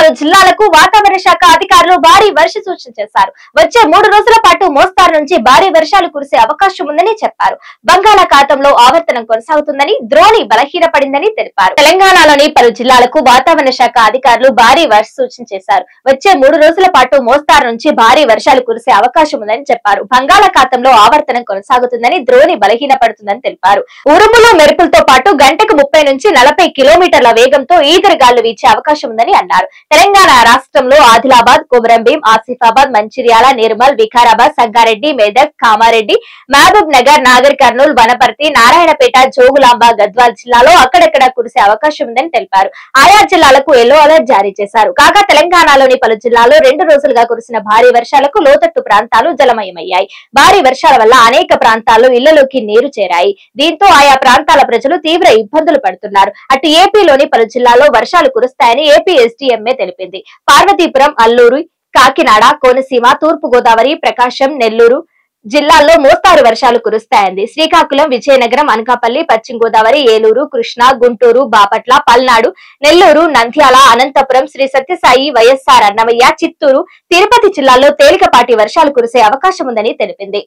పలు జిల్లాలకు వాతావరణ శాఖ అధికారులు భారీ వర్ష సూచన చేశారు. వచ్చే 3 రోజుల పాటు మోస్తారు నుంచి భారీ వర్షాలు కురిసే అవకాశం ఉందని చెప్పారు. బంగాళాఖాతంలో ఆవర్తనం కొనసాగుతుందని, ద్రోణి బలహీనపడిందని తెలిపారు. తెలంగాణలోని పలు జిల్లాలకు వాతావరణ శాఖ అధికారులు భారీ వర్ష సూచన చేశారు. వచ్చే 3 రోజుల పాటు మోస్తారు నుంచి భారీ వర్షాలు కురిసే అవకాశం ఉందని చెప్పారు. బంగాళాఖాతంలో ఆవర్తనం కొనసాగుతుందని, ద్రోణి బలహీనపడుతుందని తెలిపారు. ఉరుములు మెరుపులతో పాటు గంటకు 30 నుంచి 40 కిలోమీటర్ల వేగంతో ఈదురుగాలు వీచే అవకాశం ఉందని అన్నారు. తెలంగాణ రాష్ట్రంలో ఆదిలాబాద్, కొమరంభీం, ఆసిఫాబాద్, మంచిర్యాల, నిర్మల్, వికారాబాద్, సంగారెడ్డి, మెదక్, కామారెడ్డి, మహబూబ్ నగర్, నాగర్ కర్నూల్, వనపర్తి, నారాయణపేట, జోగులాంబ, గద్వాల్ జిల్లాలో అక్కడక్కడ కురిసే అవకాశం ఉందని తెలిపారు. ఆయా జిల్లాలకు ఎల్లో అలర్ట్ జారీ చేశారు. కాగా తెలంగాణలోని పలు జిల్లాల్లో 2 రోజులుగా కురిసిన భారీ వర్షాలకు లోతట్టు ప్రాంతాలు జలమయమయ్యాయి. భారీ వర్షాల వల్ల అనేక ప్రాంతాల్లో ఇళ్లలోకి నీరు చేరాయి. దీంతో ఆయా ప్రాంతాల ప్రజలు తీవ్ర ఇబ్బందులు పడుతున్నారు. అటు ఏపీలోని పలు జిల్లాల్లో వర్షాలు కురుస్తాయని ఏపీ ఎస్డీఎంఏ తెలిపింది. పార్వతీపురం, అల్లూరు, కాకినాడ, కోనసీమ, తూర్పు గోదావరి, ప్రకాశం, నెల్లూరు జిల్లాల్లో మోస్తారు వర్షాలు కురుస్తాయంది. శ్రీకాకుళం, విజయనగరం, అనకాపల్లి, పశ్చిమ గోదావరి, ఏలూరు, కృష్ణా, గుంటూరు, బాపట్ల, పల్నాడు, నెల్లూరు, నంద్యాల, అనంతపురం, శ్రీ సత్యసాయి, వైఎస్ఆర్ అన్నమయ్య, చిత్తూరు, తిరుపతి జిల్లాల్లో తేలికపాటి వర్షాలు కురిసే అవకాశం ఉందని తెలిపింది.